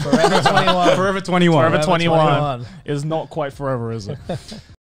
Forever 21. Forever 21. Forever 21 21 is not quite forever, is it?